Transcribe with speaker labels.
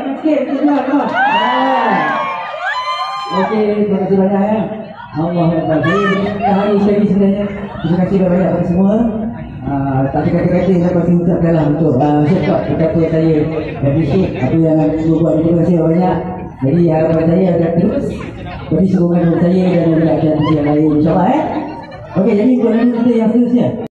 Speaker 1: sikit tuan. Okey, terima kasih banyak ya. Allah Akbar. Hari ini sebenarnya terima kasih banyak kepada semua. Tapi kata-kata yang saya pasti ucapkanlah untuk support kata saya episode apa yang aku buat. Terima kasih banyak. Jadi harapan saya akan terus beri sokongan kepada saya dan juga ada yang lain, insyaAllah. Okey, jadi buat kita yang seterusnya.